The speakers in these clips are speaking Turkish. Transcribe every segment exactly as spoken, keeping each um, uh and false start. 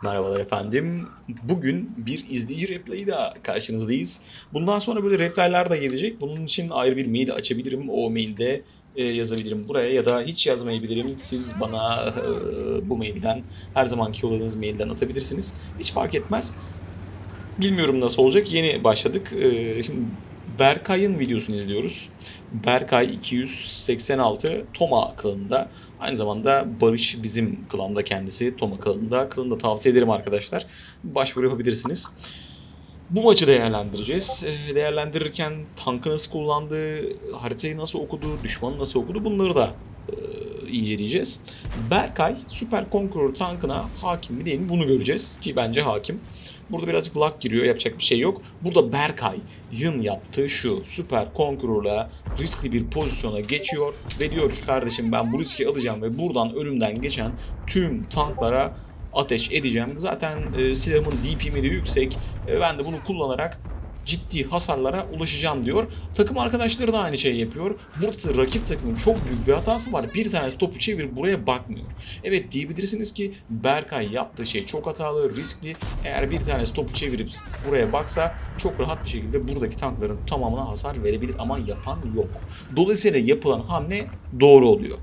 Merhabalar efendim. Bugün bir izleyici replay'i da karşınızdayız. Bundan sonra böyle replay'ler da gelecek. Bunun için ayrı bir mail açabilirim. O mailde e, yazabilirim buraya ya da hiç yazmayabilirim. Siz bana e, bu mailden her zamanki yolladığınız mailden atabilirsiniz. Hiç fark etmez. Bilmiyorum nasıl olacak. Yeni başladık. E, şimdi Berkay'ın videosunu izliyoruz. Berkay iki yüz seksen altı Toma klanında. Aynı zamanda Barış bizim klanda kendisi. Toma klanında. Klanı da tavsiye ederim arkadaşlar. Başvuru yapabilirsiniz. Bu maçı değerlendireceğiz. Ee, değerlendirirken tankı nasıl kullandı, haritayı nasıl okudu, düşmanı nasıl okudu bunları da e, inceleyeceğiz. Berkay Super Conqueror tankına hakim mi değil mi bunu göreceğiz ki bence hakim. Burada birazcık lag giriyor, yapacak bir şey yok. Burada Berkay'ın yaptığı şu: Super Conqueror'la riskli bir pozisyona geçiyor ve diyor ki kardeşim ben bu riski alacağım ve buradan önümden geçen tüm tanklara ateş edeceğim. Zaten e, silahımın D P'mi de yüksek. E, ben de bunu kullanarak ciddi hasarlara ulaşacağım diyor. Takım arkadaşları da aynı şeyi yapıyor. Burada rakip takımın çok büyük bir hatası var. Bir tanesi topu çevir buraya bakmıyor. Evet diyebilirsiniz ki Berkay yaptığı şey çok hatalı, riskli. Eğer bir tanesi topu çevirip buraya baksa çok rahat bir şekilde buradaki tankların tamamına hasar verebilir ama yapan yok. Dolayısıyla yapılan hamle doğru oluyor.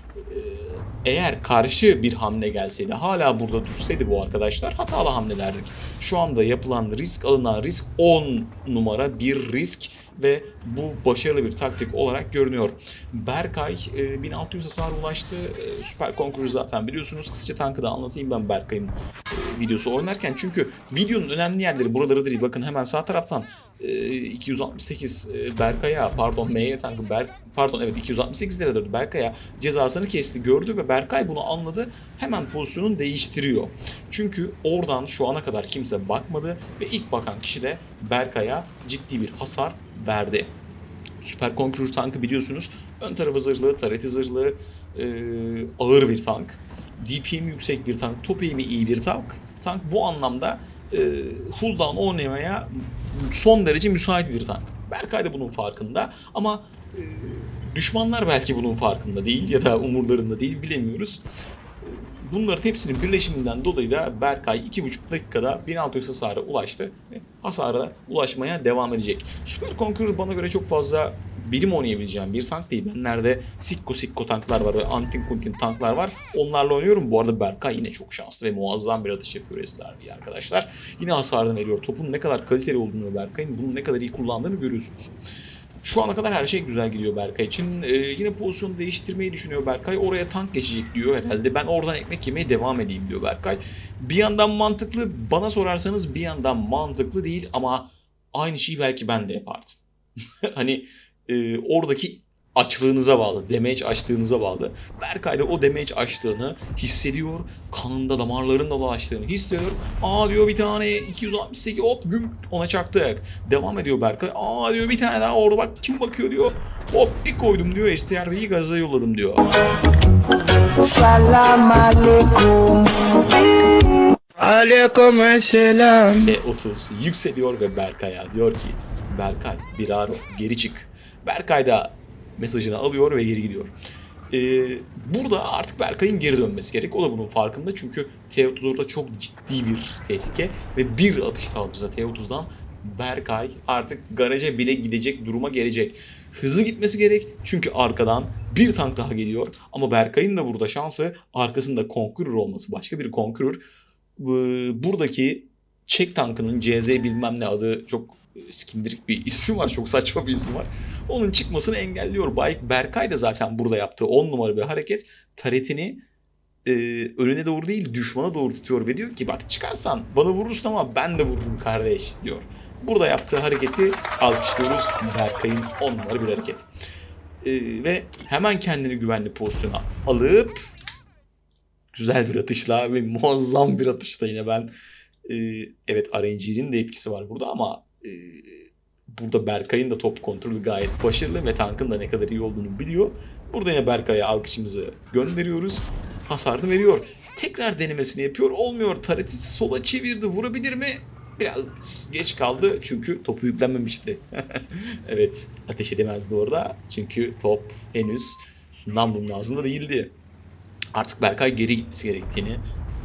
Eğer karşı bir hamle gelseydi, hala burada dursaydı bu arkadaşlar hatalı hamle derdik. Şu anda yapılan risk, alınan risk on numara bir risk ve bu başarılı bir taktik olarak görünüyor. Berkay bin altı yüz hasar ulaştı. Süper Conqueror zaten biliyorsunuz. Kısaca tankı da anlatayım ben Berkay'ın videosu oynarken. Çünkü videonun önemli yerleri buraları değil. Bakın hemen sağ taraftan iki yüz altmış sekiz Berkay'a pardon M'ye tankı Ber pardon evet iki yüz altmış sekiz liradır Berkay'a cezasını kesti gördü ve Berkay bunu anladı. Hemen pozisyonunu değiştiriyor. Çünkü oradan şu ana kadar kimse bakmadı ve ilk bakan kişi de Berkay'a ciddi bir hasar verdi. Süper Conqueror tankı biliyorsunuz. Ön tarafı zırhlı, tareti zırhlı, e, ağır bir tank. D P'mi yüksek bir tank, top eğimi iyi bir tank. Tank bu anlamda e, hulldown oynamaya son derece müsait bir tank. Berkay da bunun farkında ama e, düşmanlar belki bunun farkında değil ya da umurlarında değil bilemiyoruz. Bunların hepsinin birleşiminden dolayı da Berkay iki buçuk dakikada bin altı yüz hasara ulaştı ve hasara ulaşmaya devam edecek. Super Conqueror bana göre çok fazla birim oynayabileceğim bir tank değil. Benlerde Sikko Sikko tanklar var ve Antin Kuntin tanklar var. Onlarla oynuyorum. Bu arada Berkay yine çok şanslı ve muazzam bir atış yapıyor S R B arkadaşlar. Yine hasarını veriyor. Topun ne kadar kaliteli olduğunu Berkay'ın bunu ne kadar iyi kullandığını görüyorsunuz. Şu ana kadar her şey güzel gidiyor Berkay için. Ee, yine pozisyonu değiştirmeyi düşünüyor Berkay. Oraya tank geçecek diyor herhalde. Ben oradan ekmek yemeye devam edeyim diyor Berkay. Bir yandan mantıklı, bana sorarsanız bir yandan mantıklı değil ama aynı şeyi belki ben de yapardım. Hani e, oradaki açlığınıza bağlı, damage açtığınıza bağlı. Berkay da o damage açtığını hissediyor. Kanında damarlarında dolaştığını hissediyor. Aa diyor bir tane iki yüz altmış sekiz hop güm ona çaktık. Devam ediyor Berkay. Aa diyor bir tane daha orada bak kim bakıyor diyor. Hop bir koydum diyor. S T R V'yi gaza yolladım diyor. Salam aleyküm. Aleyküm selam. T otuz yükseliyor ve Berkay'a diyor ki Berkay bir ara geri çık. Berkay da mesajını alıyor ve geri gidiyor. Ee, burada artık Berkay'ın geri dönmesi gerek. O da bunun farkında çünkü T otuz orada çok ciddi bir tehlike ve bir atış alırsa T otuzdan Berkay artık garaja bile gidecek duruma gelecek. Hızlı gitmesi gerek çünkü arkadan bir tank daha geliyor. Ama Berkay'ın da burada şansı arkasında Conqueror olması. Başka bir Conqueror. Buradaki Çek tankının C Z bilmem ne adı çok skindirik bir ismi var. Çok saçma bir isim var. Onun çıkmasını engelliyor. Berkay da zaten burada yaptığı on numara bir hareket taretini e, önüne doğru değil düşmana doğru tutuyor ve diyor ki bak çıkarsan bana vurursun ama ben de vururum kardeş diyor. Burada yaptığı hareketi alkışlıyoruz. Berkay'ın on numara bir hareket. E, ve hemen kendini güvenli pozisyona alıp güzel bir atışla ve muazzam bir atışla yine ben e, evet R N G'nin de etkisi var burada ama e, burada Berkay'ın da top kontrolü gayet başarılı ve tankın da ne kadar iyi olduğunu biliyor. Burada yine Berkay'a alkışımızı gönderiyoruz. Hasarını veriyor. Tekrar denemesini yapıyor. Olmuyor. Tareti sola çevirdi. Vurabilir mi? Biraz geç kaldı çünkü topu yüklenmemişti. Evet ateş edemezdi orada. Çünkü top henüz namlunun ağzında değildi. Artık Berkay geri gitmesi gerektiğini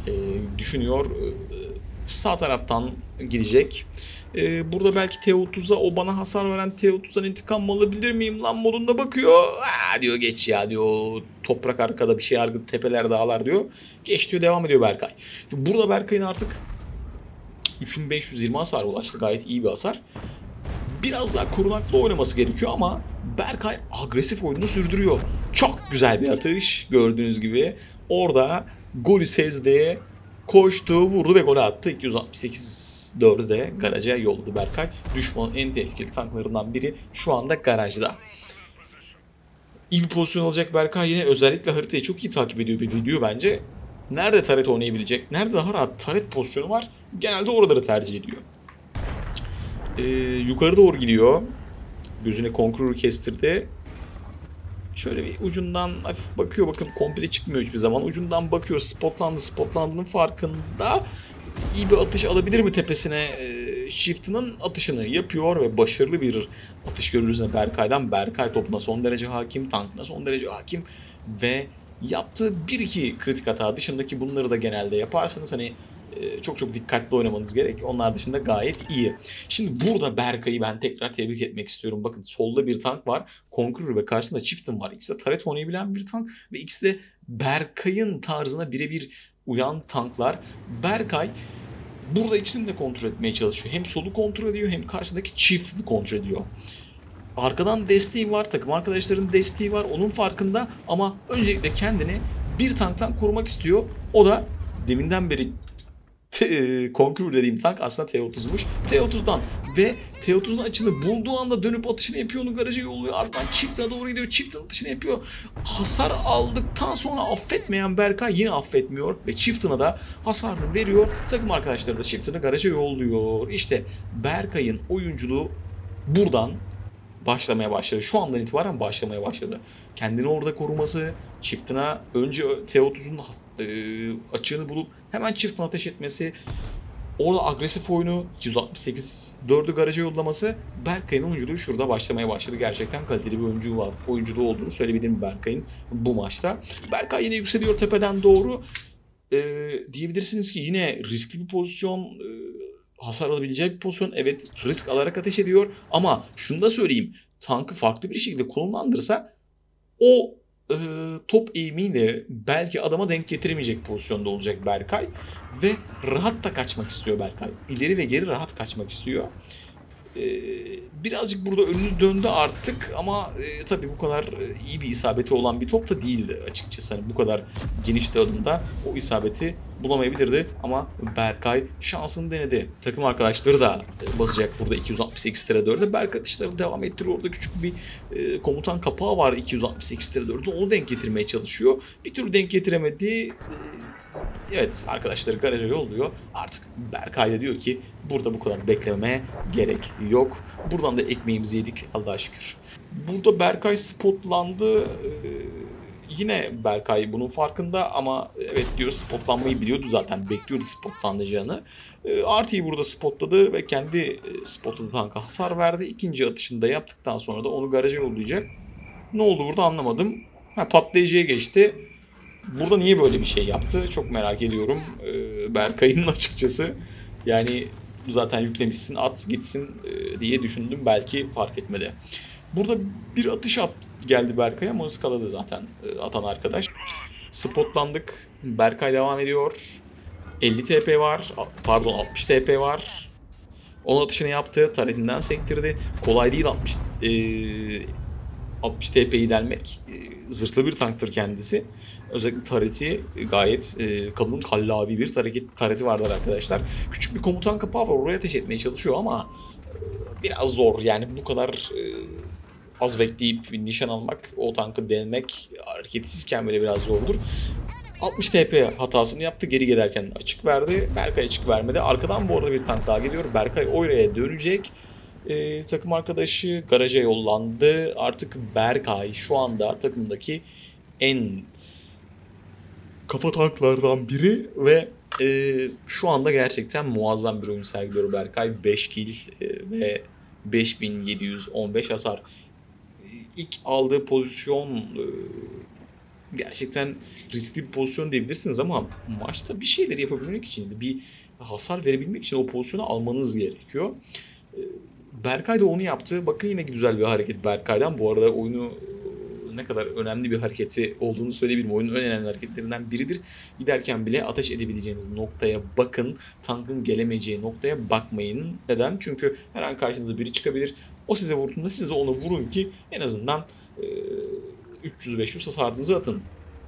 e, düşünüyor. E, sağ taraftan gidecek. E, burada belki T otuz'a, o bana hasar veren T otuz'dan intikam alabilir miyim lan modunda bakıyor. Aa, diyor geç ya diyor. Toprak arkada bir şey yargı, tepeler dağlar diyor. Geç diyor, devam ediyor Berkay. Şimdi burada Berkay'ın artık üç bin beş yüz yirmi hasar ulaştı. Gayet iyi bir hasar. Biraz daha korunaklı oynaması gerekiyor ama Berkay agresif oyununu sürdürüyor. Çok güzel bir atış gördüğünüz gibi. Orada golü sezdi, koştu, vurdu ve golü attı. iki yüz altmış sekiz dördü de garaja yolladı Berkay. Düşmanın en tehlikeli tanklarından biri şu anda garajda. İyi bir pozisyon olacak Berkay, yine özellikle haritayı çok iyi takip ediyor bir biliyor bence. Nerede taret oynayabilecek, nerede daha rahat taret pozisyonu var, genelde oraları tercih ediyor. Ee, yukarı doğru gidiyor. Gözüne Conqueror'u kestirdi. Şöyle bir ucundan hafif bakıyor. Bakın komple çıkmıyor hiçbir zaman. Ucundan bakıyor. Spotlandı. Spotlandığının farkında. İyi bir atış alabilir mi tepesine? Ee, Shift'ının atışını yapıyor ve başarılı bir atış görürüz Berkay'dan. Berkay topuna son derece hakim. Tankına son derece hakim. Ve yaptığı bir iki kritik hata dışındaki bunları da genelde yaparsanız hani çok çok dikkatli oynamanız gerek. Onlar dışında gayet iyi. Şimdi burada Berkay'ı ben tekrar tebrik etmek istiyorum. Bakın solda bir tank var. Conqueror ve karşısında Chieftain var. İkisi de taret oynayabilen bir tank. Ve ikisi de Berkay'ın tarzına birebir uyan tanklar. Berkay burada ikisini de kontrol etmeye çalışıyor. Hem solu kontrol ediyor hem karşısındaki Chieftain'i kontrol ediyor. Arkadan desteği var. Takım arkadaşlarının desteği var. Onun farkında ama öncelikle kendini bir tanktan korumak istiyor. O da deminden beri Conqueror dediğim tank aslında T otuz'muş. T otuz'dan ve T otuz'un açını bulduğu anda dönüp atışını yapıyor, onu garaja yolluyor. Ardından Chieftain'e doğru gidiyor. Chieftain atışını yapıyor. Hasar aldıktan sonra affetmeyen Berkay yine affetmiyor ve Chieftain'a da hasarını veriyor. Takım arkadaşları da Chieftain'ı garaja yolluyor. İşte Berkay'ın oyunculuğu buradan başlamaya başladı. Şu andan itibaren başlamaya başladı. Kendini orada koruması, Chieftain'a önce T otuz'un e, açığını bulup hemen Chieftain'a ateş etmesi, orada agresif oyunu, iki yüz altmış sekiz dördü garaja yollaması, Berkay'ın oyunculuğu şurada başlamaya başladı. Gerçekten kaliteli bir oyuncu var. Oyunculuğu olduğunu söyleyebilirim Berkay'ın bu maçta. Berkay yine yükseliyor tepeden doğru. E, diyebilirsiniz ki yine riskli bir pozisyon, e, hasar alabileceği bir pozisyon. Evet, risk alarak ateş ediyor ama şunu da söyleyeyim. Tankı farklı bir şekilde konumlandırsa o e, top eğimiyle belki adama denk getiremeyecek pozisyonda olacak Berkay. Ve rahat da kaçmak istiyor Berkay. İleri ve geri rahat kaçmak istiyor. Ee, birazcık burada önünü döndü artık ama e, tabii bu kadar e, iyi bir isabeti olan bir top da değildi açıkçası. Hani bu kadar geniş dağılımda o isabeti bulamayabilirdi ama Berkay şansını denedi. Takım arkadaşları da e, basacak burada iki yüz altmış sekiz dörde. Berkay atışlarını devam ettiriyor. Orada küçük bir e, komutan kapağı var iki yüz altmış sekiz dörde. Onu denk getirmeye çalışıyor. Bir türlü denk getiremedi. E, Evet, arkadaşları garaja yolluyor. Artık Berkay da diyor ki burada bu kadar beklemeye gerek yok. Buradan da ekmeğimizi yedik Allah'a şükür. Burada Berkay spotlandı. Ee, yine Berkay bunun farkında ama evet diyor, spotlanmayı biliyordu zaten. Bekliyordu spotlanacağını. Ee, Artie'yi burada spotladı ve kendi e, spotladığı tanka hasar verdi. İkinci atışını da yaptıktan sonra da onu garaja yollayacak. Ne oldu burada anlamadım. Ha, patlayıcıya geçti. Burada niye böyle bir şey yaptı? Çok merak ediyorum. Ee, Berkay'ın açıkçası. Yani zaten yüklemişsin, at gitsin e, diye düşündüm. Belki fark etmedi. Burada bir atış at geldi Berkay'a ama ıskaladı zaten e, atan arkadaş. Spotlandık. Berkay devam ediyor. elli T P var. Pardon altmış T P var. Onun atışını yaptı. Taretinden sektirdi. Kolay değil altmış, e, altmış T P'yi delmek. E, zırhlı bir tanktır kendisi. Özellikle tareti gayet e, kalın kallavi bir tareti, tareti vardır arkadaşlar. Küçük bir komutan kapağı var, oraya ateş etmeye çalışıyor ama e, biraz zor. Yani bu kadar e, az bekleyip nişan almak, o tankı delmek hareketsizken böyle biraz zordur. altmış T P hatasını yaptı, geri gelirken açık verdi. Berkay açık vermedi. Arkadan bu arada bir tank daha geliyor. Berkay oraya dönecek. Ee, takım arkadaşı garaja yollandı. Artık Berkay şu anda takımdaki en kafa tanklardan biri ve e, şu anda gerçekten muazzam bir oyun sergiliyor Berkay. beş kill e, ve beş bin yedi yüz on beş hasar. İlk aldığı pozisyon e, gerçekten riskli bir pozisyon diyebilirsiniz ama maçta bir şeyleri yapabilmek için, bir hasar verebilmek için o pozisyonu almanız gerekiyor. Ee, Berkay da onu yaptı. Bakın yine güzel bir hareket Berkay'dan. Bu arada oyunu ne kadar önemli bir hareketi olduğunu söyleyebilirim. Oyunun en önemli hareketlerinden biridir. Giderken bile ateş edebileceğiniz noktaya bakın. Tankın gelemeyeceği noktaya bakmayın. Neden? Çünkü her an karşınıza biri çıkabilir. O size vurduğunda siz de ona vurun ki en azından üç yüz beş yüz hasarınızı atın.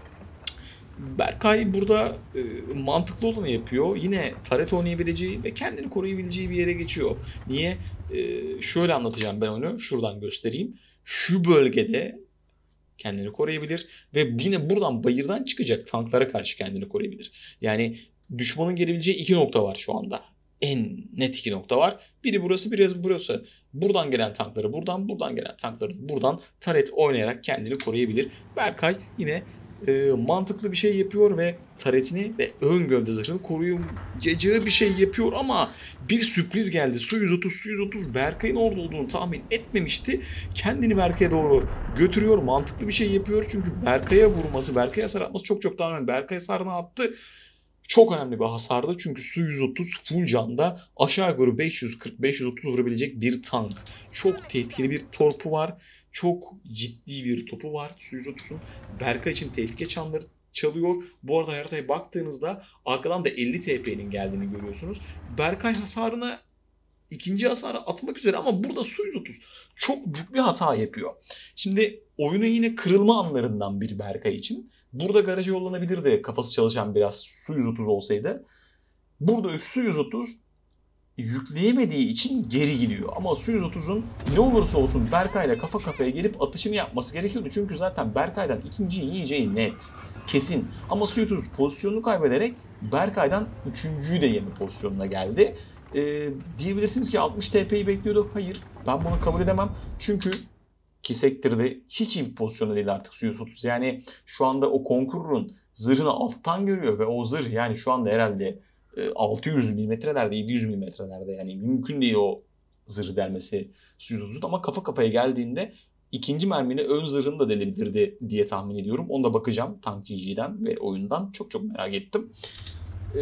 Berkay burada e, mantıklı olanı yapıyor. Yine taret oynayabileceği ve kendini koruyabileceği bir yere geçiyor. Niye? E, şöyle anlatacağım ben onu. Şuradan göstereyim. Şu bölgede kendini koruyabilir ve yine buradan bayırdan çıkacak tanklara karşı kendini koruyabilir. Yani düşmanın gelebileceği iki nokta var şu anda. En net iki nokta var. Biri burası, biri burası. Buradan gelen tankları buradan, buradan gelen tankları buradan taret oynayarak kendini koruyabilir. Berkay yine e, mantıklı bir şey yapıyor ve taretini ve ön gövde zırhını koruyacağı bir şey yapıyor ama bir sürpriz geldi. Su yüz otuz, Su yüz otuz Berkay'ın orada olduğunu tahmin etmemişti. Kendini Berkay'a doğru götürüyor. Mantıklı bir şey yapıyor. Çünkü Berkay'a vurması, Berkay'a hasar atması çok çok daha önemli. Berkay hasarını attı. Çok önemli bir hasardı. Çünkü Su yüz otuz full canda aşağı yukarı beş yüz kırk beş yüz otuz vurabilecek bir tank. Çok tehlikeli bir torpu var. Çok ciddi bir topu var Su yüz otuzun. Berkay için tehlike çanları çalıyor. Bu arada haritaya baktığınızda arkadan da elli T P'nin geldiğini görüyorsunuz. Berkay hasarına ikinci hasarı atmak üzere ama burada Su yüz otuz çok büyük bir hata yapıyor. Şimdi oyunun yine kırılma anlarından biri Berkay için. Burada garaja yollanabilirdi kafası çalışan biraz Su yüz otuz olsaydı. Burada Su yüz otuz yükleyemediği için geri gidiyor. Ama Su yüz otuzun ne olursa olsun Berkay'la kafa kafaya gelip atışını yapması gerekiyordu. Çünkü zaten Berkay'dan ikinciyi yiyeceği net. Kesin. Ama Su yüz otuz pozisyonunu kaybederek Berkay'dan üçüncüyü de yeme pozisyonuna geldi. Ee, diyebilirsiniz ki altmış T P'yi bekliyordu. Hayır. Ben bunu kabul edemem. Çünkü ki sektirde hiç iyi bir pozisyonda değil artık Su yüz otuz. Yani şu anda o Conqueror'un zırhını alttan görüyor ve o zırh yani şu anda herhalde altı yüz milimetrelerde, yedi yüz milimetrelerde yani mümkün değil o zırh delmesi Su yüz otuzun ama kafa kafaya geldiğinde ikinci mermini ön zırhını da delebilirdi diye tahmin ediyorum. Onu da bakacağım Tank G G'den ve oyundan. Çok çok merak ettim. Ee,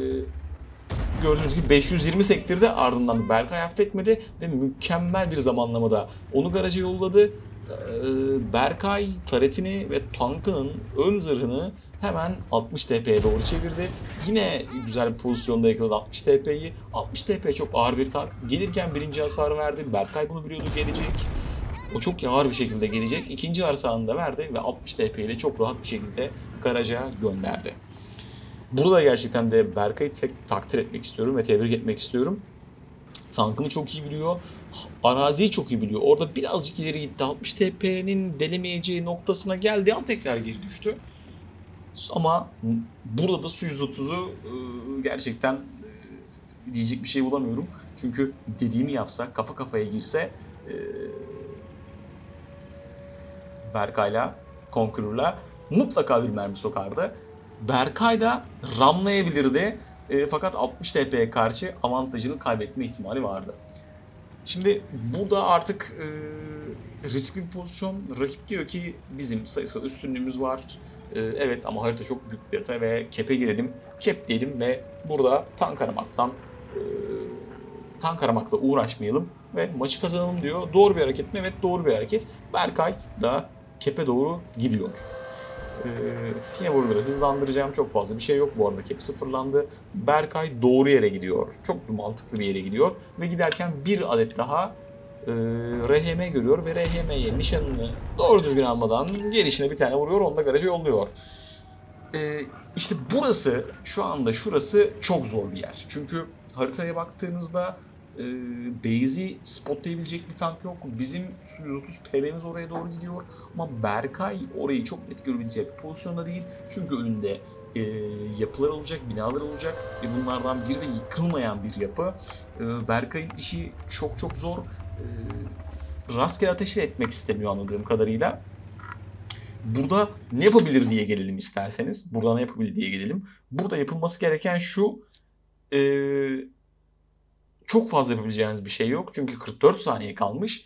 gördüğünüz gibi beş yüz yirmi sektirdi, ardından Berkay affetmedi ve mükemmel bir zamanlamada onu garaja yolladı. Ee, Berkay taretini ve tankının ön zırhını hemen altmış T P'ye doğru çevirdi. Yine güzel bir pozisyonda yakaladı altmış T P'yi. altmış T P çok ağır bir tank. Gelirken birinci hasarı verdi. Berkay bunu biliyordu gelecek. O çok ağır bir şekilde gelecek. İkinci hasarını da verdi ve altmış T P'yi de çok rahat bir şekilde garaja gönderdi. Burada gerçekten de Berkay'ı tek takdir etmek istiyorum ve tebrik etmek istiyorum. Tankını çok iyi biliyor. Araziyi çok iyi biliyor. Orada birazcık ileri gitti. altmış T P'nin delemeyeceği noktasına geldiği an tekrar geri düştü. Ama burada da Su yüz otuzu gerçekten diyecek bir şey bulamıyorum. Çünkü dediğimi yapsa, kafa kafaya girse Berkay'la, Conqueror'la mutlaka bir mermi sokardı. Berkay da ramlayabilirdi. E, fakat altmış T P'ye karşı avantajını kaybetme ihtimali vardı. Şimdi burada artık e, riskli bir pozisyon. Rakip diyor ki bizim sayısal üstünlüğümüz var. E, evet ama harita çok büyük bir harita ve cap'e girelim, cap diyelim ve burada tank aramaktan e, tank aramakla uğraşmayalım ve maçı kazanalım diyor. Doğru bir hareket mi? Evet doğru bir hareket. Berkay da cap'e doğru gidiyor. Ee, yine buraları hızlandıracağım. Çok fazla bir şey yok. Bu arada cap sıfırlandı. Berkay doğru yere gidiyor. Çok mantıklı bir yere gidiyor. Ve giderken bir adet daha e, R H M görüyor. Ve R H M'ye nişanını doğru düzgün almadan gelişine bir tane vuruyor. Onu da garaja yolluyor. Ee, işte burası, şu anda şurası çok zor bir yer. Çünkü haritaya baktığınızda e, base'i spotlayabilecek bir tank yok. Bizim Su yüz otuz P B'miz oraya doğru gidiyor. Ama Berkay orayı çok net görebilecek bir pozisyonda değil. Çünkü önünde e, yapılar olacak, binalar olacak. Ve bunlardan biri de yıkılmayan bir yapı. E, Berkay'ın işi çok çok zor. E, rastgele ateş etmek istemiyor anladığım kadarıyla. Burada ne yapabilir diye gelelim isterseniz. Burada ne yapabilir diye gelelim. Burada yapılması gereken şu. Ee, çok fazla yapabileceğiniz bir şey yok. Çünkü kırk dört saniye kalmış.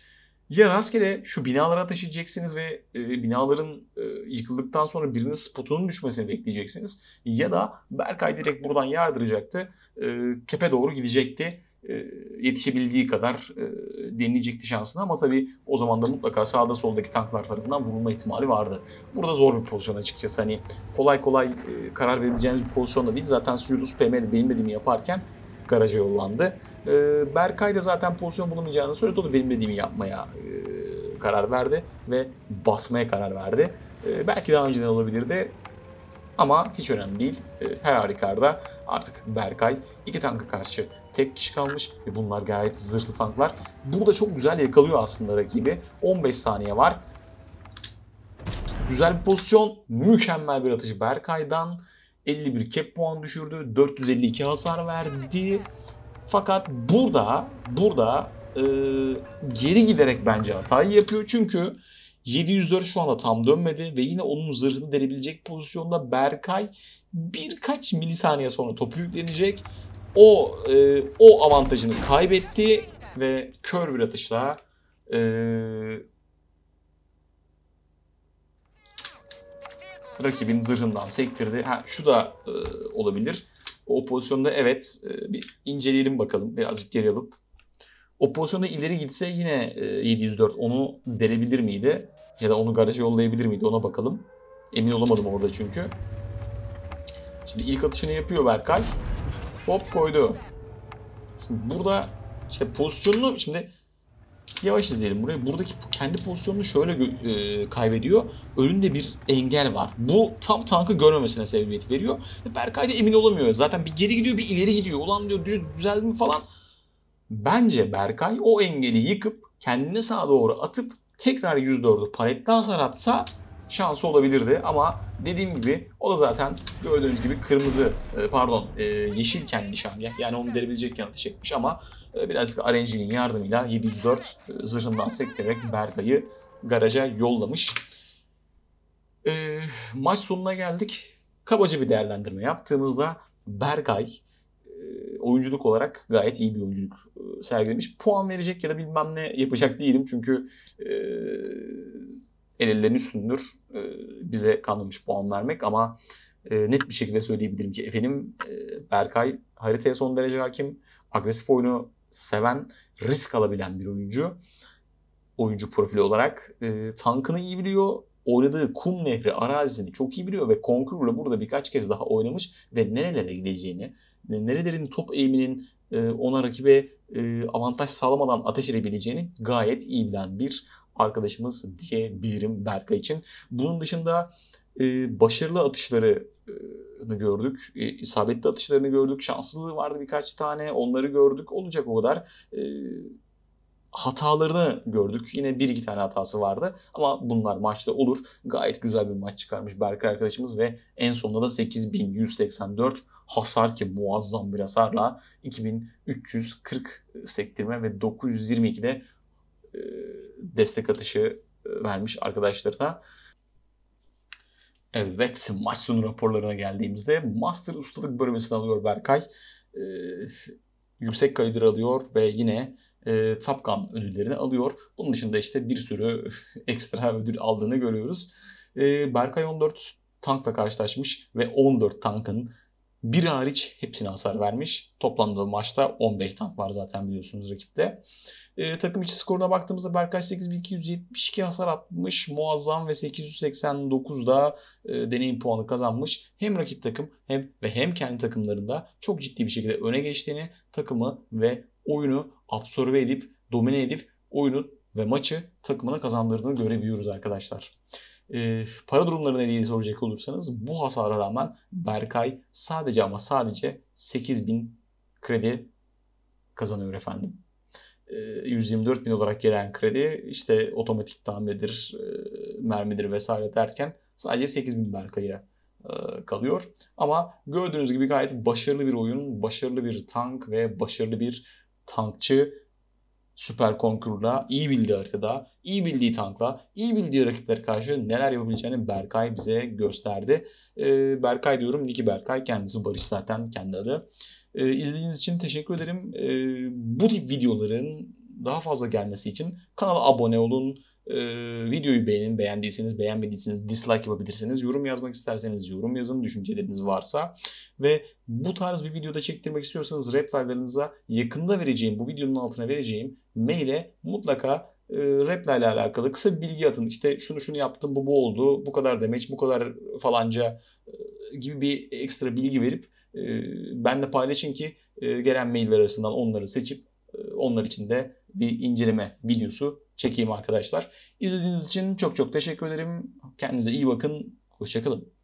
Ya rastgele şu binalara taşıyacaksınız ve e, binaların e, yıkıldıktan sonra birinin spotunun düşmesini bekleyeceksiniz. Ya da Berkay direkt buradan yardıracaktı. E, kepe doğru gidecekti. E, yetişebildiği kadar e, deneyecekti şansını ama tabii o zaman da mutlaka sağda soldaki tanklar tarafından vurulma ihtimali vardı. Burada zor bir pozisyon açıkçası. Hani kolay kolay e, karar verebileceğiniz bir pozisyon da değil. Zaten Sirius P M de benim dediğimi yaparken garaja yollandı. E, Berkay da zaten pozisyon bulamayacağını söyledi. O da benim dediğimi yapmaya e, karar verdi ve basmaya karar verdi. E, belki daha önceden olabilirdi ama hiç önemli değil. E, her halükarda artık Berkay iki tanka karşı tek kişi kalmış ve bunlar gayet zırhlı tanklar. Burada çok güzel yakalıyor aslında rakibi. on beş saniye var. Güzel bir pozisyon. Mükemmel bir atış Berkay'dan. elli bir cap puan düşürdü. dört yüz elli iki hasar verdi. Fakat burada burada e, geri giderek bence hatayı yapıyor. Çünkü yedi yüz dört şu anda tam dönmedi ve yine onun zırhını delebilecek pozisyonda Berkay birkaç milisaniye sonra topu yüklenecek. O e, o avantajını kaybetti ve kör bir atışla e, rakibin zırhından sektirdi. Ha, şu da e, olabilir. O pozisyonda evet e, bir inceleyelim bakalım. Birazcık geri alıp. O pozisyonda ileri gitse yine e, yedi yüz dört onu delebilir miydi? Ya da onu garaja yollayabilir miydi? Ona bakalım. Emin olamadım orada çünkü. Şimdi ilk atışını yapıyor Berkay. Hop koydu. Şimdi burada işte pozisyonunu şimdi yavaş izleyelim burayı. Buradaki kendi pozisyonunu şöyle e, kaybediyor. Önünde bir engel var. Bu tam tankı görmemesine sebebiyet veriyor. Berkay da emin olamıyor. Zaten bir geri gidiyor bir ileri gidiyor. Ulan diyor düzeldi mi falan. Bence Berkay o engeli yıkıp kendini sağa doğru atıp tekrar yüz dördü paletli hasar atsa şansı olabilirdi. Ama dediğim gibi o da zaten gördüğünüz gibi kırmızı pardon yeşilken nişan yani onu delebilecekken ateş etmiş ama birazcık R N G'nin yardımıyla yedi yüz dört zırhından sektirerek Berkay'ı garaja yollamış. E, maç sonuna geldik. Kabaca bir değerlendirme yaptığımızda Berkay oyunculuk olarak gayet iyi bir oyunculuk sergilemiş. Puan verecek ya da bilmem ne yapacak değilim. Çünkü e, el ellerin üstündür e, bize kalmamış puan vermek. Ama e, net bir şekilde söyleyebilirim ki efendim e, Berkay haritaya son derece hakim. Agresif oyunu seven, risk alabilen bir oyuncu. Oyuncu profili olarak. E, tankını iyi biliyor. Oynadığı kum nehri arazisini çok iyi biliyor ve Conqueror'la burada birkaç kez daha oynamış ve nerelere gideceğini, nerelerin top eğiminin ona rakibe avantaj sağlamadan ateş edebileceğini gayet iyi bilen bir arkadaşımız diyebilirim Berkay için. Bunun dışında başarılı atışlarını gördük, isabetli atışlarını gördük, şanslılığı vardı birkaç tane, onları gördük, olacak o kadar. Hatalarını gördük. Yine bir iki tane hatası vardı. Ama bunlar maçta olur. Gayet güzel bir maç çıkarmış Berkay arkadaşımız ve en sonunda da sekiz bin yüz seksen dört hasar ki muazzam bir hasarla iki bin üç yüz kırk sektirme ve dokuz yüz yirmi ikide destek atışı vermiş arkadaşlarına. Evet, maç sonu raporlarına geldiğimizde Master ustalık bölümünü alıyor Berkay. Ee, yüksek kalibre alıyor ve yine e, Top Gun ödüllerini alıyor. Bunun dışında işte bir sürü ekstra ödül aldığını görüyoruz. E, Berkay on dört tankla karşılaşmış ve on dört tankın bir hariç hepsine hasar vermiş. Toplamda maçta on beş tank var zaten biliyorsunuz rakipte. E, takım içi skoruna baktığımızda Berkay sekiz bin iki yüz yetmiş iki hasar atmış. Muazzam ve sekiz yüz seksen dokuzda e, deneyim puanı kazanmış. Hem rakip takım hem ve hem kendi takımlarında çok ciddi bir şekilde öne geçtiğini, takımı ve oyunu absorbe edip, domine edip oyunu ve maçı takımına kazandırdığını görebiliyoruz arkadaşlar. E, para durumlarına ilgili soracak olursanız bu hasara rağmen Berkay sadece ama sadece sekiz bin kredi kazanıyor efendim. yüz yirmi dört bin olarak gelen kredi işte otomatik tamirdir, mermidir vesaire derken sadece sekiz bin Berkay'a kalıyor. Ama gördüğünüz gibi gayet başarılı bir oyun, başarılı bir tank ve başarılı bir tankçı Süper Conqueror'la, iyi bildiği haritada, iyi bildiği tankla, iyi bildiği rakiplere karşı neler yapabileceğini Berkay bize gösterdi. Berkay diyorum, Niki Berkay, kendisi Barış zaten kendi adı. E, izlediğiniz için teşekkür ederim. E, bu tip videoların daha fazla gelmesi için kanala abone olun. E, videoyu beğenin. Beğendiyseniz, beğenmediyseniz dislike yapabilirsiniz. Yorum yazmak isterseniz yorum yazın. Düşünceleriniz varsa. Ve bu tarz bir videoda çektirmek istiyorsanız replaylarınıza yakında vereceğim, bu videonun altına vereceğim maile mutlaka e, reply ile alakalı kısa bir bilgi atın. İşte şunu şunu yaptım, bu bu oldu, bu kadar demeç, bu kadar falanca e, gibi bir ekstra bilgi verip e, benle paylaşın ki e, gelen mailler arasından onları seçip e, onlar için de bir inceleme videosu çekeyim arkadaşlar. İzlediğiniz için çok çok teşekkür ederim. Kendinize iyi bakın. Hoşça kalın.